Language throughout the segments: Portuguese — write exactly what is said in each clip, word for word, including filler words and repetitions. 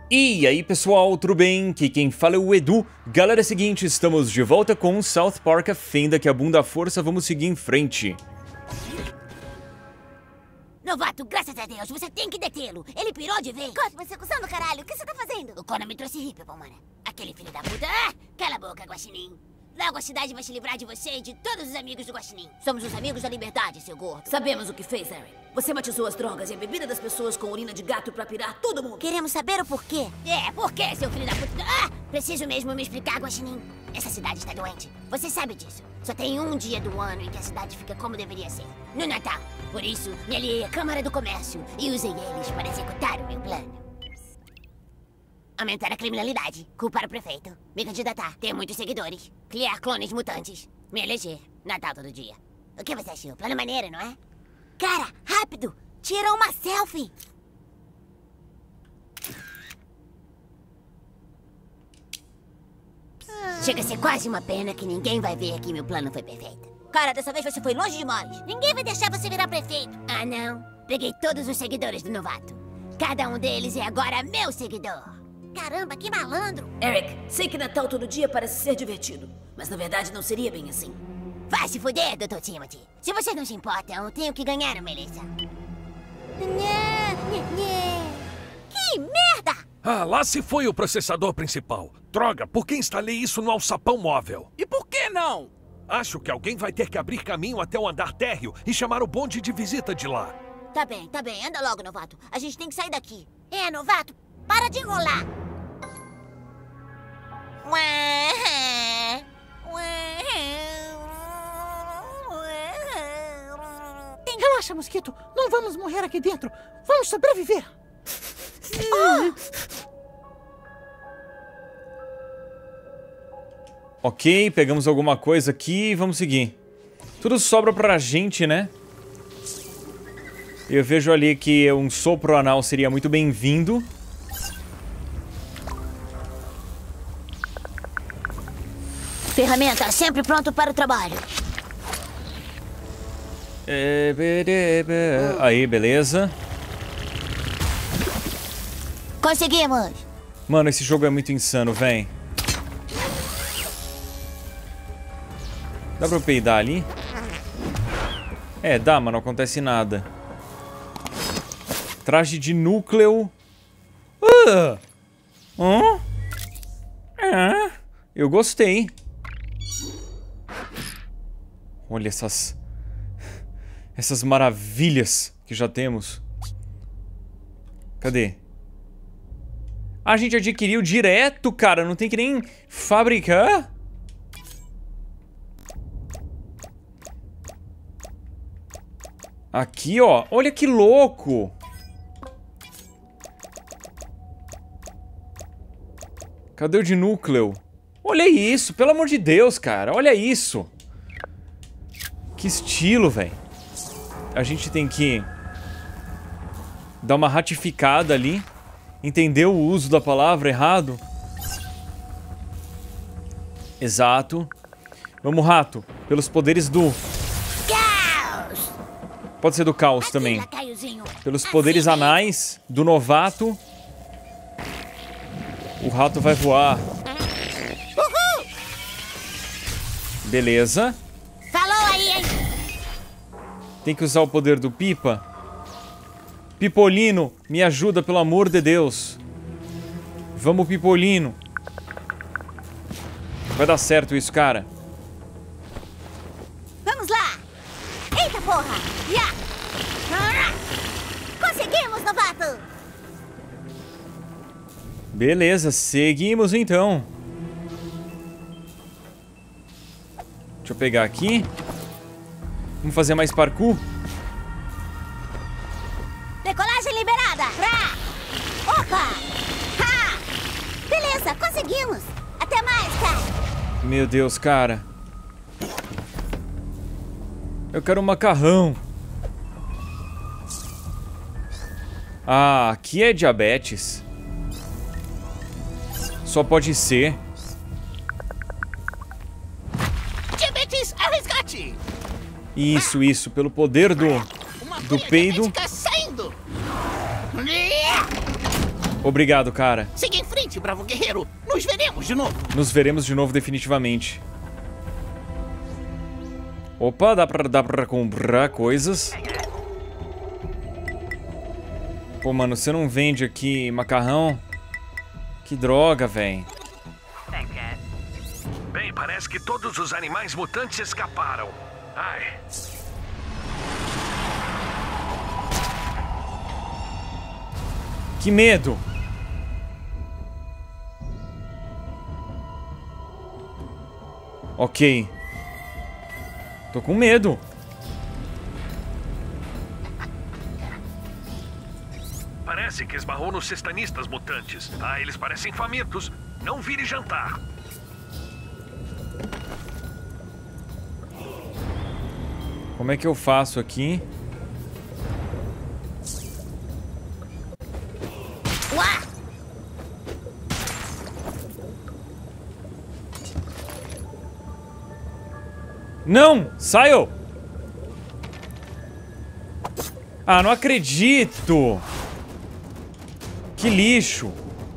E aí pessoal, tudo bem? Aqui quem fala é o Edu. Galera, é o seguinte, estamos de volta com South Park: A Fenda que abunda a força, vamos seguir em frente. Novato, graças a Deus, você tem que detê-lo. Ele pirou de vez. Corta, persecução do caralho, o que você tá fazendo? O Conan me trouxe hippie, pomana. Aquele filho da puta. Ah, cala a boca, Guaxinim. Logo a cidade vai se livrar de você e de todos os amigos do Guaxinim. Somos os amigos da liberdade, seu gordo. Sabemos o que fez, Eric. Você matizou as drogas e a bebida das pessoas com urina de gato pra pirar todo mundo. Queremos saber o porquê. É, por quê, seu filho da puta? Ah, preciso mesmo me explicar, Guaxinim. Essa cidade está doente. Você sabe disso. Só tem um dia do ano em que a cidade fica como deveria ser. No Natal. Por isso, me aliei à Câmara do Comércio e usei eles para executar o meu plano. Aumentar a criminalidade, culpar o prefeito, me candidatar, ter muitos seguidores, criar clones mutantes, me eleger, Natal todo dia. O que você achou? Plano maneiro, não é? Cara, rápido! Tira uma selfie! Chega a ser quase uma pena que ninguém vai ver que meu plano foi perfeito. Cara, dessa vez você foi longe demais. Ninguém vai deixar você virar prefeito. Ah, não? Peguei todos os seguidores do novato. Cada um deles é agora meu seguidor. Caramba, que malandro! Eric, sei que Natal todo dia parece ser divertido, mas na verdade não seria bem assim. Vai se fuder, doutor Timothy. Se vocês não se importam, eu tenho que ganhar uma eleição. Nhê, nhê, nhê. Que merda! Ah, lá se foi o processador principal. Droga, por que instalei isso no alçapão móvel? E por que não? Acho que alguém vai ter que abrir caminho até o andar térreo e chamar o bonde de visita de lá. Tá bem, tá bem. Anda logo, novato. A gente tem que sair daqui. É, novato, para de enrolar. Relaxa, mosquito. Não vamos morrer aqui dentro. Vamos sobreviver. Oh! Ok, pegamos alguma coisa aqui e vamos seguir. Tudo sobra pra gente, né? Eu vejo ali que um sopro anal seria muito bem-vindo. Ferramenta sempre pronto para o trabalho. É, aí, beleza. Conseguimos. Mano, esse jogo é muito insano, vem. Dá pra eu peidar ali? É, dá, mas não acontece nada. Traje de núcleo. Uh! Hã? É, eu gostei. Olha essas... Essas maravilhas que já temos. Cadê? A gente adquiriu direto, cara. Não tem que nem fabricar. Aqui, ó. Olha que louco. Cadê o de núcleo? Olha isso, pelo amor de Deus, cara. Olha isso. Que estilo, velho. A gente tem que dar uma ratificada ali. Entender o uso da palavra errado. Exato. Vamos, rato. Pelos poderes do... Caos! Pode ser do caos também. Pelos poderes anais do novato. O rato vai voar. Uhul! Beleza. Falou aí, hein? Tem que usar o poder do Pipa. Pipolino, me ajuda, pelo amor de Deus. Vamos, Pipolino. Vai dar certo isso, cara. Vamos lá! Eita porra! Ya! Conseguimos, novato! Beleza, seguimos então. Deixa eu pegar aqui. Vamos fazer mais parkour. Decolagem liberada! Pra! Opa! Ha! Beleza, conseguimos! Até mais, cara! Meu Deus, cara. Eu quero um macarrão. Ah, aqui é diabetes. Só pode ser. Diabetes ao resgate! Isso, isso. Pelo poder do, do peido. Saindo. Obrigado, cara. Siga em frente, bravo guerreiro. Nos veremos de novo. Nos veremos de novo, definitivamente. Opa, dá pra, dá pra comprar coisas. Pô, mano, você não vende aqui macarrão? Que droga, véi. Bem, parece que todos os animais mutantes escaparam. Ai. Que medo. Ok. Tô com medo. Parece que esbarrou nos cestanistas mutantes. Ah, eles parecem famintos. Não vire jantar. Como é que eu faço aqui? Uá! Não! Saiu! Ah, não acredito! Que lixo!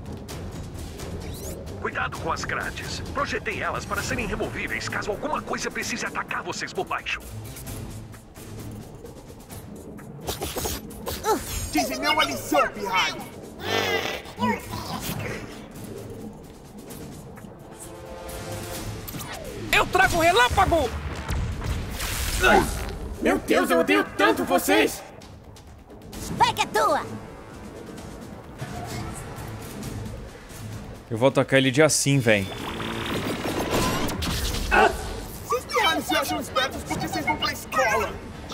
Cuidado com as grades. Projetei elas para serem removíveis caso alguma coisa precise atacar vocês por baixo. Dizem-me uma lição, pirralho. Eu trago o relâmpago! Meu Deus, eu odeio tanto vocês! Vai que é tua! Eu vou atacar ele de assim, véi. Vocês pirralhos se acham espertos porque vocês vão pra escola.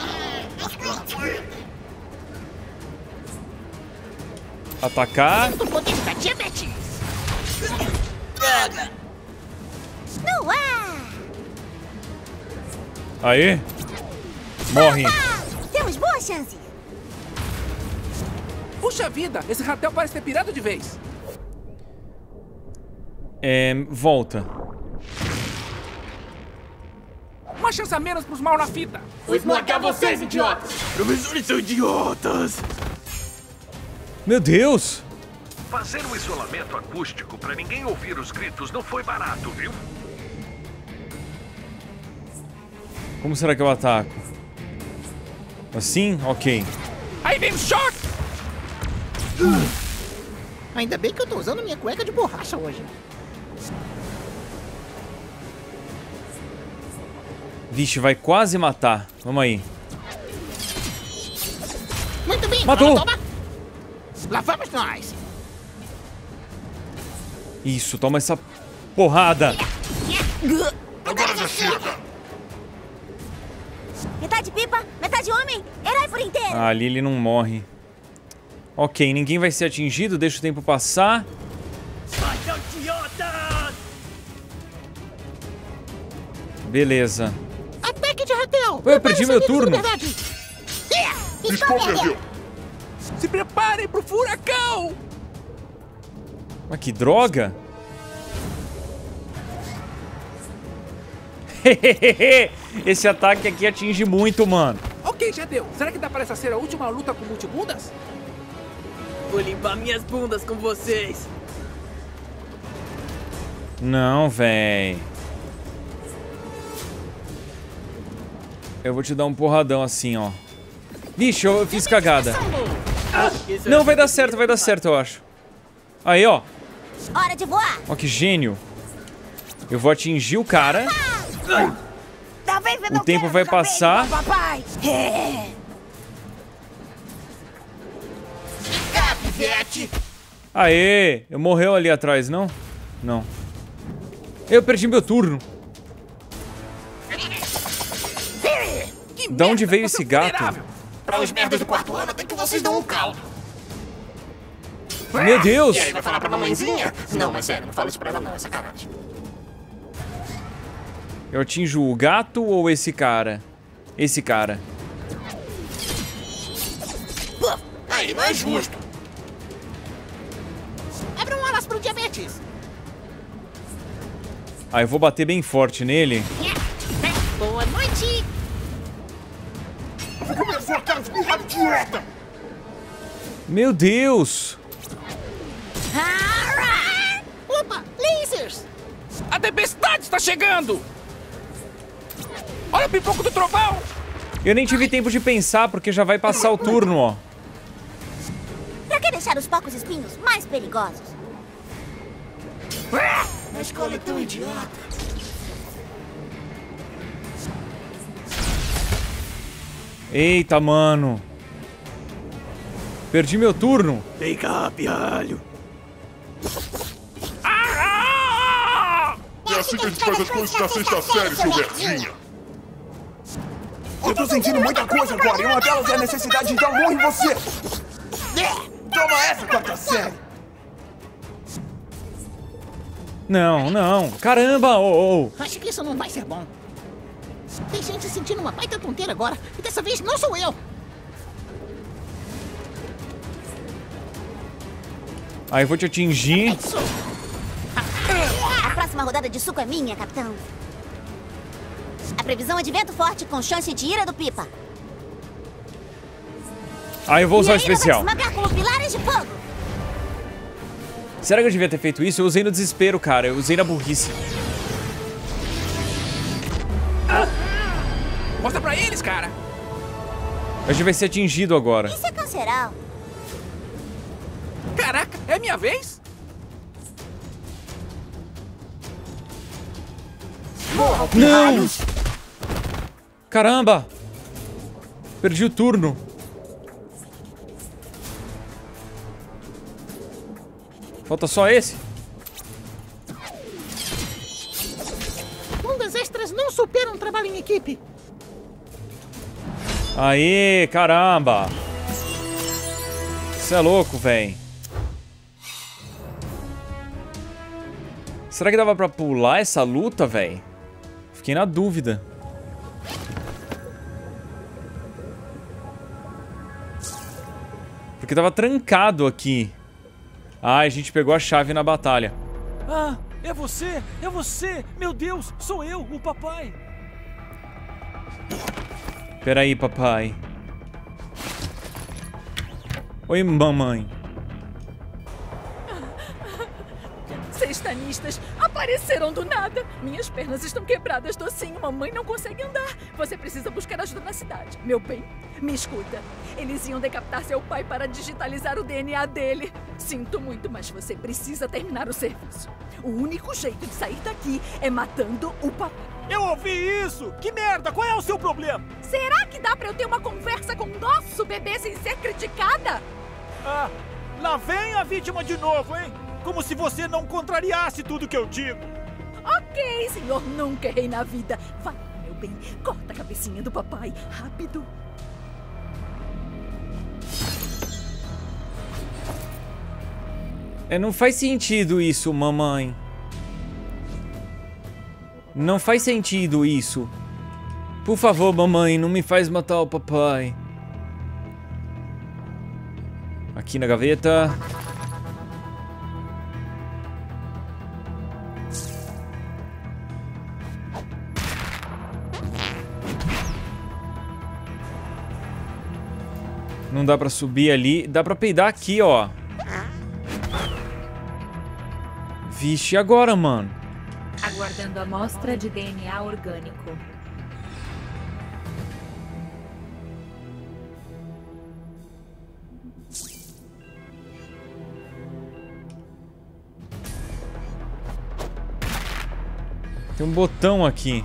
Atacar. Do poder da diabetes. No ar! Aí. Morre. Ah, temos boa chance! Puxa vida, esse ratel parece ter pirado de vez. É... Volta. Uma chance a menos pros mal na fita. Vou esmagar vocês, idiotas! Professores são idiotas. Meu Deus! Fazer um isolamento acústico para ninguém ouvir os gritos não foi barato, viu? Como será que eu ataco? Assim? Ok. Aí vem o choque! Ainda bem que eu tô usando minha cueca de borracha hoje. Vixe, vai quase matar. Vamos aí. Muito bem, Matou! toma. Lá vamos nós. Isso, toma essa porrada. Agora já chega! Metade pipa, metade homem, herói por inteiro! Ah, ali ele não morre. Ok, ninguém vai ser atingido, deixa o tempo passar. Beleza. Ataque de ratel! Ué, eu perdi meu turno. Escolha! Se preparem pro furacão! Mas que droga! Esse ataque aqui atinge muito, mano. Ok, já deu. Será que dá pra essa ser a última luta com multibundas? Vou limpar minhas bundas com vocês. Não, véi. Eu vou te dar um porradão assim, ó. Vixe, eu fiz cagada. Não, vai dar certo, vai dar certo, eu acho. Aí, ó. Hora de voar! Ó, que gênio. Eu vou atingir o cara. Talvez eu O não tempo queira vai ficar bem, passar. papai! É. Capivete! Aê! Eu morreu ali atrás, não? Não. Eu perdi meu turno. Da onde veio esse gato? Para os merdas do quarto ano, tem que vocês dão um caldo. Meu Deus! E aí, vai falar pra mamãezinha? Não, mas sério, não fala isso pra ela não, é sacanagem. Eu atinjo o gato ou esse cara? Esse cara. Aí, não é justo. Abra um alas pro diabetes. Ah, eu vou bater bem forte nele. Boa noite! Começou a cara de pirralho idiota! Meu Deus! tempestade está chegando! Olha o pipoco do trovão! Eu nem tive tempo de pensar, porque já vai passar o turno, ó. Pra que deixar os porcos espinhos mais perigosos? A escola é tão idiota. Eita, mano. Perdi meu turno. Vem cá, pirralho. É assim que a gente faz as coisas na sexta série, seu merdinha. Eu tô sentindo muita coisa agora, e uma delas é a necessidade de dar um murro em você. Toma essa, quarta série. Não, não. Caramba, ô, ô. Acho que isso não vai ser bom. Tem gente sentindo uma baita tonteira agora, e dessa vez não sou eu. Aí eu vou te atingir. A próxima rodada de suco é minha, capitão. A previsão é de vento forte com chance de ira do Pipa. Aí eu vou usar o especial. Vai esmagar como pilares de fogo. Será que eu devia ter feito isso? Eu usei no desespero, cara. Eu usei na burrice. Ah! Mostra pra eles, cara. A gente vai ser atingido agora. Isso é canceral. Caraca, é minha vez? Não! Caramba! Perdi o turno. Falta só esse? Ondas extras não superam um trabalho em equipe. Aê, caramba! Você é louco, véi. Será que dava pra pular essa luta, véi? Fiquei na dúvida. Porque tava trancado aqui. Ah, a gente pegou a chave na batalha. Ah, é você! É você! Meu Deus, sou eu, o papai! Peraí, papai. Oi, mamãe. Sextanistas apareceram do nada. Minhas pernas estão quebradas, docinho. Mamãe não consegue andar. Você precisa buscar ajuda na cidade. Meu bem, me escuta. Eles iam decapitar seu pai para digitalizar o D N A dele. Sinto muito, mas você precisa terminar o serviço. O único jeito de sair daqui é matando o papai. Eu ouvi isso! Que merda! Qual é o seu problema? Será que dá pra eu ter uma conversa com o nosso bebê sem ser criticada? Ah, lá vem a vítima de novo, hein? Como se você não contrariasse tudo que eu digo. Ok, senhor, nunca errei na vida. Vai, meu bem, corta a cabecinha do papai, rápido. É, não faz sentido isso, mamãe. Não faz sentido isso. Por favor, mamãe, não me faz matar o papai. Aqui na gaveta. Não dá pra subir ali. Dá pra peidar aqui, ó. Vixe, agora, mano? Aguardando a amostra de D N A orgânico. Tem um botão aqui.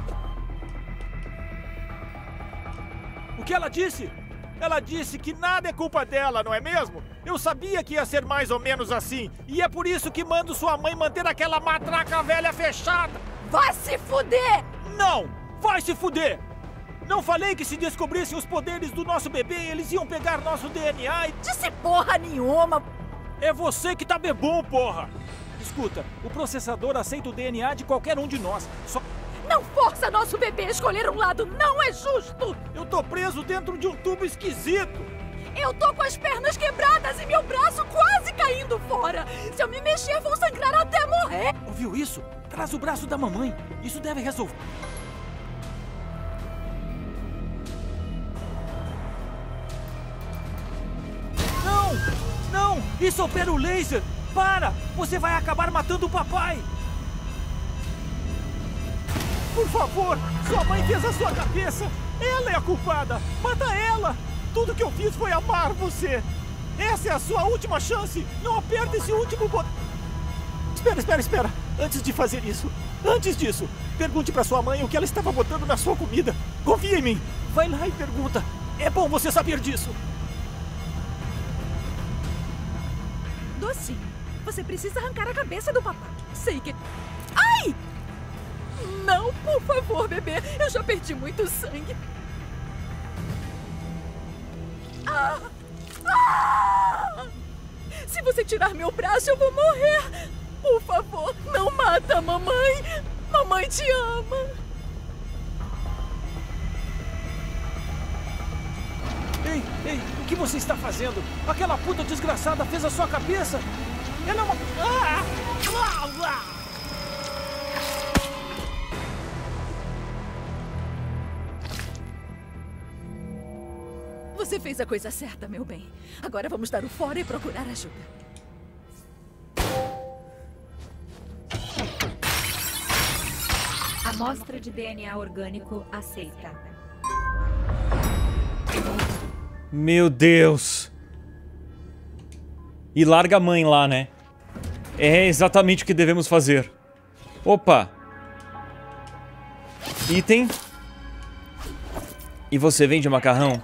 O que ela disse? Ela disse que nada é culpa dela, não é mesmo? Eu sabia que ia ser mais ou menos assim. E é por isso que mando sua mãe manter aquela matraca velha fechada. Vai se fuder! Não! Vai se fuder! Não falei que se descobrissem os poderes do nosso bebê, eles iam pegar nosso D N A e... Disse porra nenhuma! É você que tá bebum, porra! Escuta, o processador aceita o D N A de qualquer um de nós. Só... Não força nosso bebê a escolher um lado, não é justo! Eu tô preso dentro de um tubo esquisito! Eu tô com as pernas quebradas e meu braço quase caindo fora! Se eu me mexer, vou sangrar até morrer! Ouviu isso? Traz o braço da mamãe. Isso deve resolver. Não! Não! Isso opera o laser! Para! Você vai acabar matando o papai! Por favor, sua mãe fez a sua cabeça. Ela é a culpada. Mata ela. Tudo que eu fiz foi amar você. Essa é a sua última chance. Não aperta esse último botão. Espera, espera, espera. Antes de fazer isso, antes disso, pergunte pra sua mãe o que ela estava botando na sua comida. Confia em mim. Vai lá e pergunta. É bom você saber disso. Docinho, você precisa arrancar a cabeça do papai. Sei que... Ai! Não, por favor, bebê. Eu já perdi muito sangue. Ah! Ah! Se você tirar meu braço, eu vou morrer. Por favor, não mata a mamãe. Mamãe te ama. Ei, ei, o que você está fazendo? Aquela puta desgraçada fez a sua cabeça. Ela é uma... Ah! Ah! Ah! Você fez a coisa certa, meu bem. Agora vamos dar o fora e procurar ajuda. Amostra de D N A orgânico aceita. Meu Deus. E larga a mãe lá, né? É exatamente o que devemos fazer. Opa. Item. E você vende macarrão?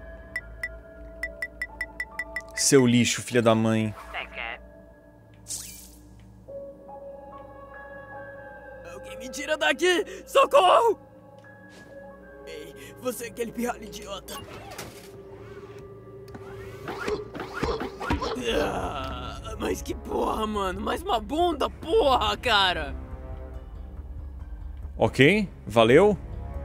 Seu lixo, filha da mãe. Alguém me tira daqui! Socorro! Ei, você é aquele pirralho idiota. Ah, mas que porra, mano. Mais uma bunda, porra, cara. Ok, valeu.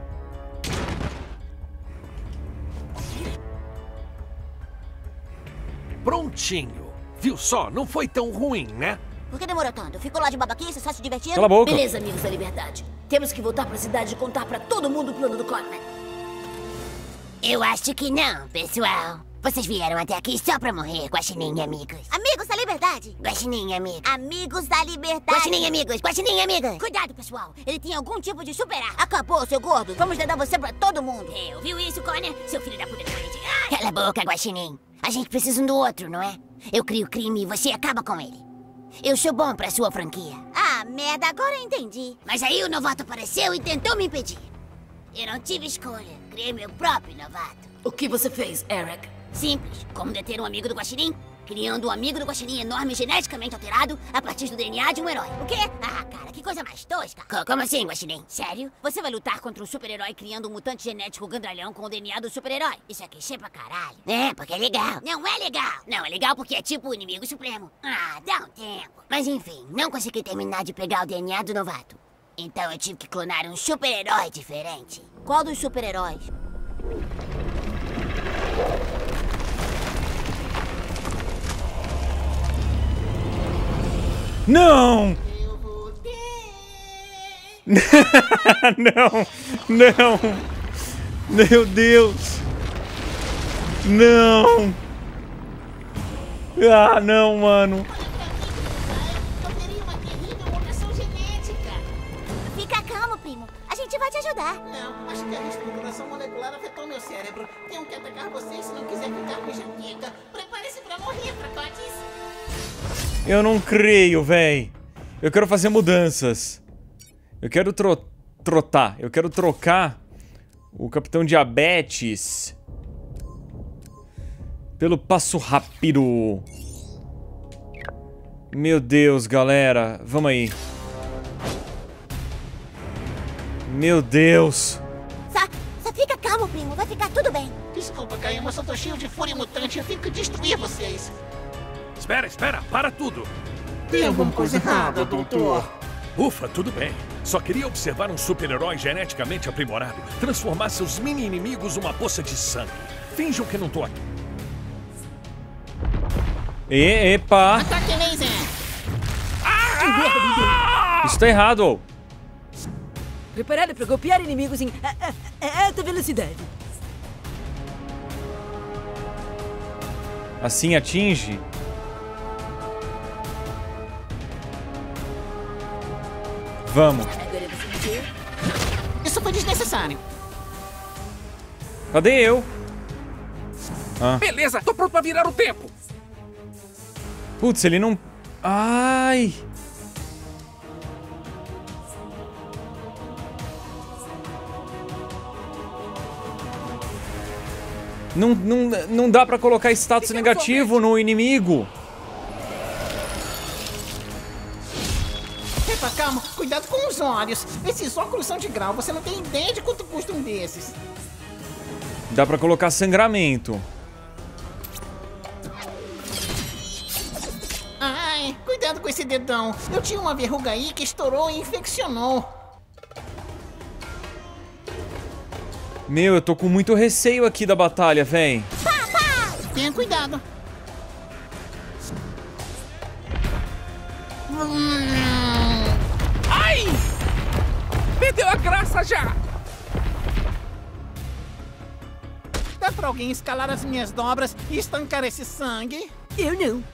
Prontinho. Viu só? Não foi tão ruim, né? Por que demorou tanto? Ficou lá de babaquice, só se divertindo? Cala a boca. Beleza, amigos da liberdade. Temos que voltar pra cidade e contar pra todo mundo o plano do Corman. Eu acho que não, pessoal. Vocês vieram até aqui só pra morrer, Guaxinim, amigos. Amigos da liberdade. Guaxinim, amigos. Amigos da liberdade. Guaxinim, amigos. Guaxinim, amigos. Cuidado, pessoal. Ele tem algum tipo de super-ar. Acabou, seu gordo. Vamos dar você pra todo mundo. É, ouviu isso, Connor? Seu filho da puta doente. Cala a boca, Guaxinim. A gente precisa um do outro, não é? Eu crio crime e você acaba com ele. Eu sou bom pra sua franquia. Ah, merda, agora eu entendi. Mas aí o novato apareceu e tentou me impedir. Eu não tive escolha. Criei meu próprio novato. O que você fez, Eric? Simples. Como deter um amigo do Guaxinim? Criando um amigo do Guaxinim enorme geneticamente alterado a partir do D N A de um herói. O quê? Ah, cara, que coisa mais tosca. Co- Como assim, Guaxinim? Sério? Você vai lutar contra um super-herói criando um mutante genético grandalhão com o D N A do super-herói? Isso é clichê pra caralho. É, porque é legal. Não é legal. Não, é legal porque é tipo o inimigo supremo. Ah, dá um tempo. Mas enfim, não consegui terminar de pegar o D N A do novato. Então eu tive que clonar um super-herói diferente. Qual dos super-heróis? Não! Não! Não! Meu Deus! Não! Ah, não, mano! Eu teria uma terrível mutação genética. Fica calmo, primo. A gente vai te ajudar. Não, acho que a reestruturação molecular afetou meu cérebro. Tenho que atacar você se não quiser ficar com jaqueca. Prepare-se pra morrer, fracotes. Eu não creio, véi. Eu quero fazer mudanças. Eu quero tro trotar. Eu quero trocar o Capitão Diabetes pelo Passo Rápido. Meu Deus, galera. Vamos aí. Meu Deus. Só, só fica calmo, primo. Vai ficar tudo bem. Desculpa, Caio, mas eu tô cheio de fúria mutante. Eu tenho que destruir vocês. Espera, espera, para tudo. Tem alguma coisa errada, doutor? Ufa, tudo bem. Só queria observar um super-herói geneticamente aprimorado transformar seus mini-inimigos numa poça de sangue. Finjam que não tô aqui. E, epa. Ataque laser! Ah! Isso tá errado. Preparado para golpear inimigos em a, a, a alta velocidade. Assim atinge. Vamos. Agora você me vê. foi desnecessário. Cadê eu? Ah. Beleza, tô pronto pra virar o tempo. Putz, ele não... Ai... Não, não, não dá pra colocar status negativo no inimigo. Epa, calma, cuidado com os olhos. Esses óculos são de grau, você não tem ideia de quanto custa um desses. Dá pra colocar sangramento. Ai, cuidado com esse dedão. Eu tinha uma verruga aí que estourou e infeccionou. Meu, eu tô com muito receio aqui da batalha, véi. Tenha cuidado. Ai! Perdeu a graça já! Dá pra alguém escalar as minhas dobras e estancar esse sangue? Eu não.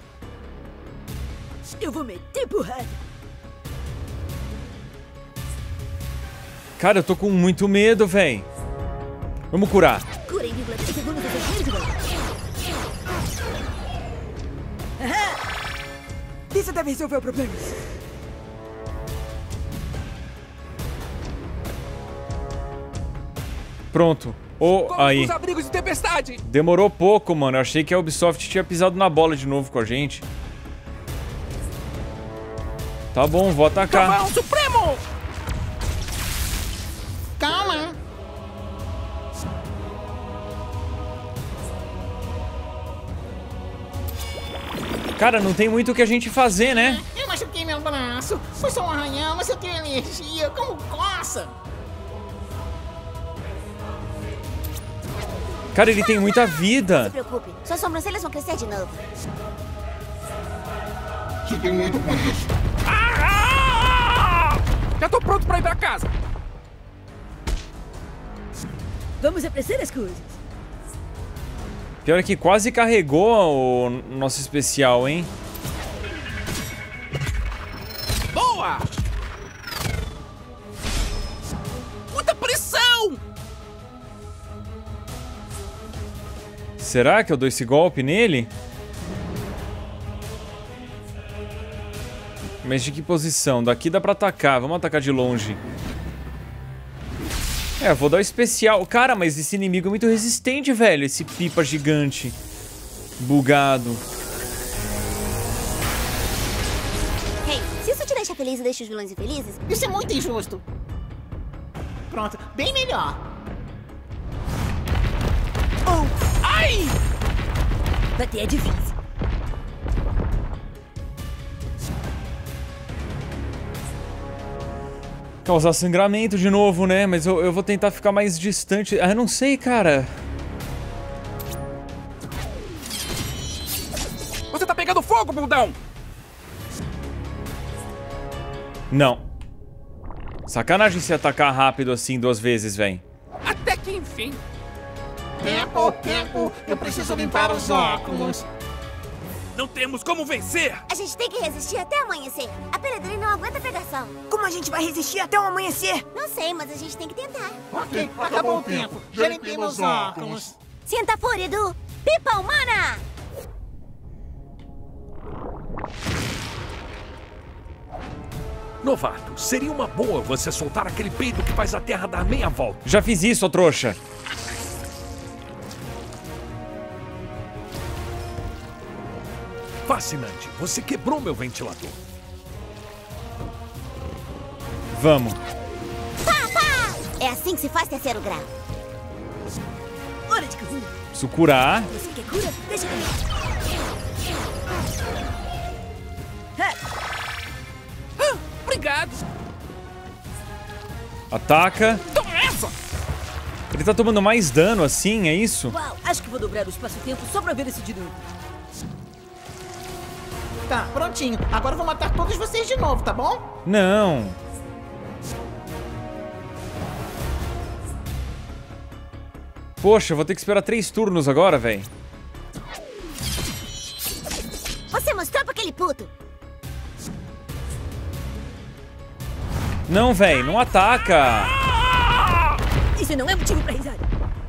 Eu vou meter porrada. Cara, eu tô com muito medo, véi. Vamos curar. Cura em vírgula três segundos do verde. Isso deve resolver o problema. Pronto. Oh, aí. Os abrigos de tempestade. Demorou pouco, mano. Eu achei que a Ubisoft tinha pisado na bola de novo com a gente. Tá bom, vou atacar. Trovão Supremo! Calma. Cara, não tem muito o que a gente fazer, né? Eu machuquei meu braço. Foi só um arranhão, mas eu tenho alergia. Como coça? Cara, ele tem muita Não se vida. preocupe, suas sobrancelhas vão crescer de novo. Fiquem muito com isso. Ah! Já tô pronto pra ir pra casa. Vamos apressar as coisas. Pior que quase carregou o nosso especial, hein? Boa! Muita pressão! Será que eu dou esse golpe nele? Mas de que posição? Daqui dá pra atacar. Vamos atacar de longe. É, vou dar o especial. Cara, mas esse inimigo é muito resistente, velho. Esse pipa gigante. Bugado. Hey, se isso te deixa feliz e deixa os vilões infelizes... Isso é muito injusto. Pronto, bem melhor. Oh, ai! Bater é difícil. Causar sangramento de novo, né? Mas eu, eu vou tentar ficar mais distante. Ah, eu não sei, cara. Você tá pegando fogo, bundão! Não. Sacanagem se atacar rápido assim duas vezes, véi. Até que enfim. Tempo, tempo. Eu preciso limpar os óculos. Não temos como vencer! A gente tem que resistir até amanhecer. A Peregrine não aguenta pegação. Como a gente vai resistir até o amanhecer? Não sei, mas a gente tem que tentar. Ok, acabou o tempo. Já limpei meus óculos. Sinta a fúria do Pipa Humana! Novato, seria uma boa você soltar aquele peido que faz a Terra dar meia volta. Já fiz isso, ô trouxa. Fascinante, você quebrou meu ventilador. Vamos. Pá, pá! É assim que se faz terceiro grau. Hora de cozinha. Preciso curar. Você quer cura? Deixa eu ver. Ah, obrigado! Ataca. Toma essa! Ele tá tomando mais dano assim, é isso? Uau, acho que vou dobrar o espaço-tempo só pra ver esse de novo. Tá, prontinho. Agora eu vou matar todos vocês de novo, tá bom? Não. Poxa, eu vou ter que esperar três turnos agora, velho. Você mostrou pra aquele puto. Não, velho, não ataca. Isso não é motivo pra risada.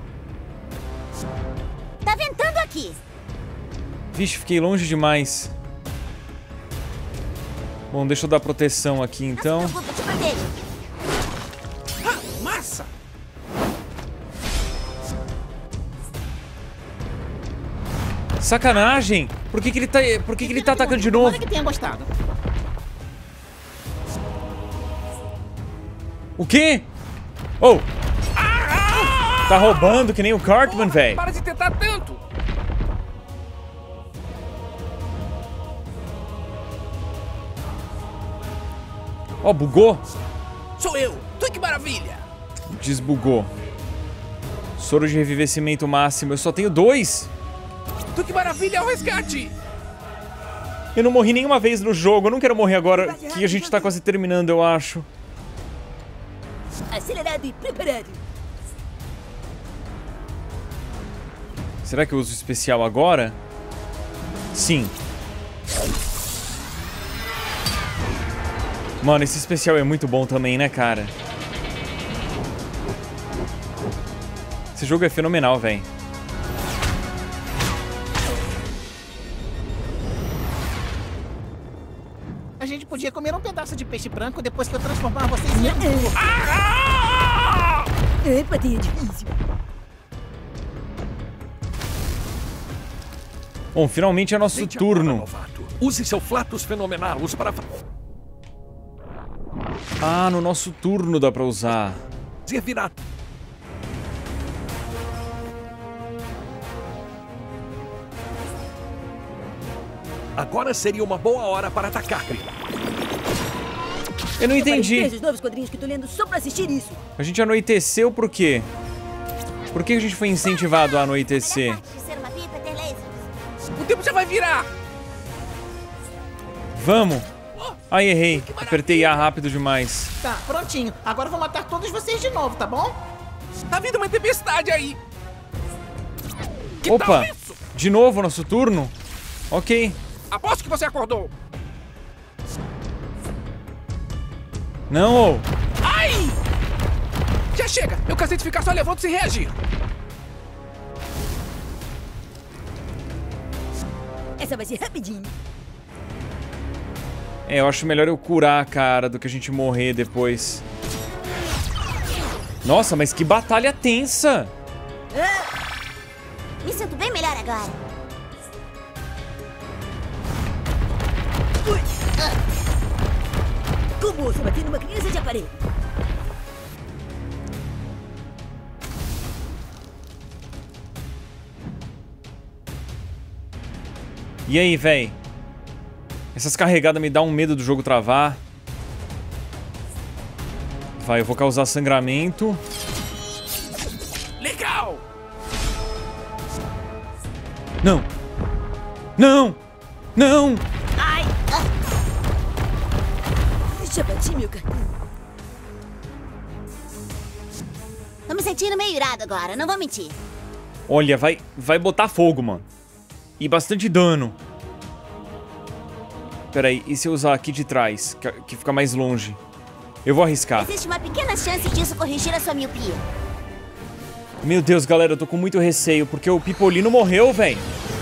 Tá ventando aqui. Vixe, fiquei longe demais. Bom, deixa eu dar proteção aqui, então. Não se preocupe, te protejo. Ah, massa! Sacanagem! Por que que ele tá, por que que ele tá atacando de novo? Tomara que tenha gostado. O quê? Oh! Tá roubando que nem o Cartman, velho. Para de tentar tanto! Ó, oh, bugou. Sou eu! Tu que maravilha! Desbugou. Soro de revivecimento máximo. Eu só tenho dois. Tu que maravilha é o resgate! Eu não morri nenhuma vez no jogo. Eu não quero morrer agora que a gente tá quase terminando, eu acho. Acelerado e preparado. Será que eu uso o especial agora? Sim. Mano, esse especial é muito bom também, né, cara? Esse jogo é fenomenal, velho. A gente podia comer um pedaço de peixe branco depois que eu transformar vocês em hambúrguer. É, patinha difícil. Bom, finalmente é nosso Tente turno. agora, novato. Use seu Flatus Fenomenalus para Ah, no nosso turno dá pra usar. fazer virar. Agora seria uma boa hora para atacar, Grila. Eu não entendi. Os novos quadrinhos que tô lendo só pra assistir isso. A gente anoiteceu por quê? Por que a gente foi incentivado a anoitecer? O tempo já vai virar! Vamos! Ai, errei. Apertei A rápido demais. Tá, prontinho. Agora eu vou matar todos vocês de novo, tá bom? Tá vindo uma tempestade aí! Que Opa! tal isso? De novo nosso turno? Ok. Aposto que você acordou! Não! Ai! Já chega! Eu cansei de ficar só levando sem reagir! Essa vai ser rapidinho. É, eu acho melhor eu curar a cara do que a gente morrer depois. Nossa, mas que batalha tensa! Me sinto bem melhor agora. Ui. Como você bater numa criança de aparelho? E aí, véi? Essas carregadas me dão um medo do jogo travar. Vai, eu vou causar sangramento. Legal! Não! Não! Não! Ai! Já bati meu cartão. Tô me sentindo meio irado agora, não vou mentir. Olha, vai, vai botar fogo, mano. E bastante dano. Peraí, e se eu usar aqui de trás, que, que fica mais longe? Eu vou arriscar. Existe uma pequena chance disso corrigir a sua miopia. Meu Deus, galera, eu tô com muito receio, porque o Pipolino morreu, velho.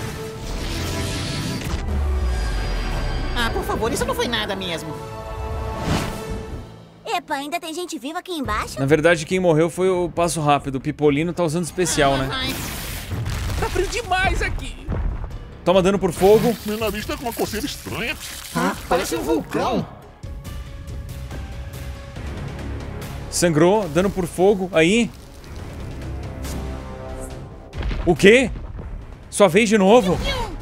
Ah, por favor, isso não foi nada mesmo. Epa, ainda tem gente viva aqui embaixo? Na verdade, quem morreu foi o Passo Rápido. O Pipolino tá usando especial, né? Ai, Tá frio demais aqui! Toma dano por fogo. Meu nariz tá com uma coceira estranha. ah, parece um vulcão. Sangrou, dano por fogo. Aí. O quê? Sua vez de novo?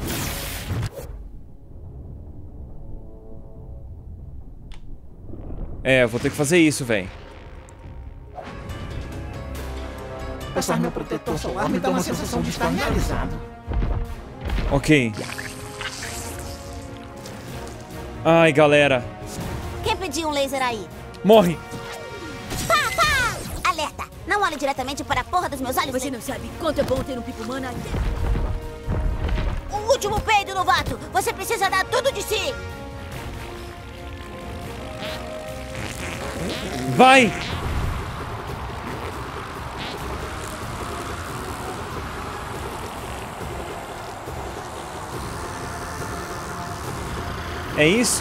É, vou ter que fazer isso, velho. Passar meu protetor solar me dá uma sensação de estar realizado. Ok. Ai, galera. Quem pediu um laser aí? Morre. Pá, pá! Alerta! Não olhe diretamente para a porra dos meus olhos. Você não sabe quanto é bom ter um pipo humano ainda. O último peido, novato! Você precisa dar tudo de si! Vai! É isso?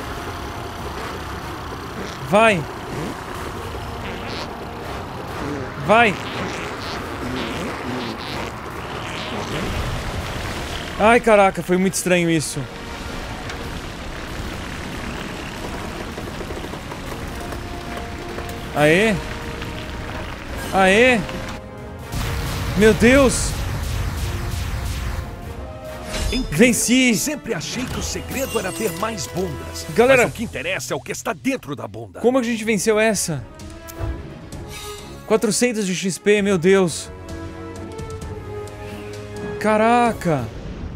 Vai. Vai. Ai, caraca, foi muito estranho isso. Aê. Aê. Meu Deus. Venci! Sempre achei que o segredo era ter mais bundas. Galera, mas o que interessa é o que está dentro da bunda. Como a gente venceu essa? quatrocentos de X P, meu Deus. Caraca.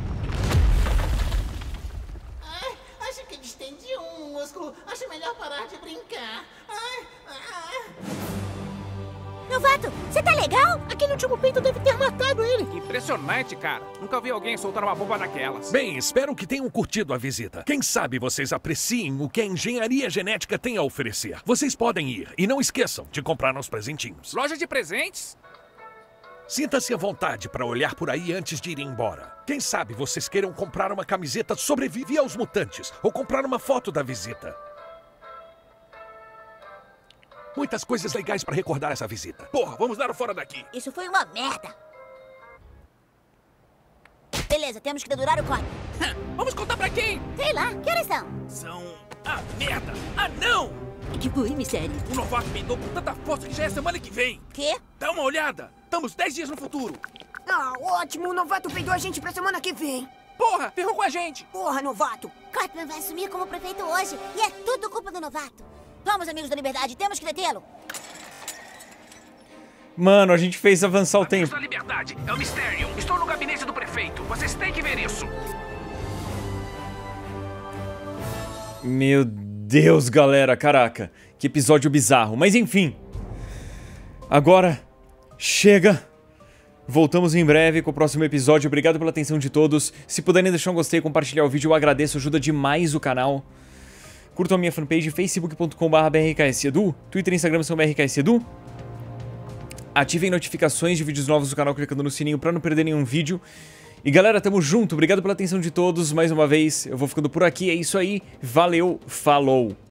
Ai, acho que distendi um músculo. Acho melhor parar de brincar. Ai, ai. Novato, você tá legal? Aquele último peito deve ter matado ele. Impressionante, cara. Nunca vi alguém soltar uma bomba daquelas. Bem, espero que tenham curtido a visita. Quem sabe vocês apreciem o que a engenharia genética tem a oferecer. Vocês podem ir e não esqueçam de comprar uns presentinhos. Loja de presentes? Sinta-se à vontade para olhar por aí antes de ir embora. Quem sabe vocês queiram comprar uma camiseta Sobrevive aos Mutantes ou comprar uma foto da visita. Muitas coisas legais para recordar essa visita. Porra, vamos dar o fora daqui. Isso foi uma merda. Beleza, temos que dedurar o código. Vamos contar pra quem? Sei lá, que horas são? São... Ah, merda! Ah, não! Que foi, mistério? O novato me com tanta força que já é semana que vem. Quê? Dá uma olhada. Estamos dez dias no futuro. Ah, ótimo. O novato peidou a gente pra semana que vem. Porra, ferrou com a gente. Porra, novato. Cartman vai assumir como prefeito hoje. E é tudo culpa do novato. Vamos, amigos da Liberdade, temos que detê-lo. Mano, a gente fez avançar o amigos tempo. da Liberdade, é o Mysterium. Estou no gabinete do prefeito. Vocês têm que ver isso. Meu Deus, galera. Caraca, que episódio bizarro. Mas enfim. Agora, chega. Voltamos em breve com o próximo episódio. Obrigado pela atenção de todos. Se puderem deixar um gostei e compartilhar o vídeo, eu agradeço. Ajuda demais o canal. Curtam a minha fanpage, facebook ponto com barra b r k s edu, Twitter e Instagram são b r k s edu. Ativem notificações de vídeos novos do canal clicando no sininho pra não perder nenhum vídeo. E galera, tamo junto, obrigado pela atenção de todos mais uma vez. Eu vou ficando por aqui, é isso aí. Valeu, falou!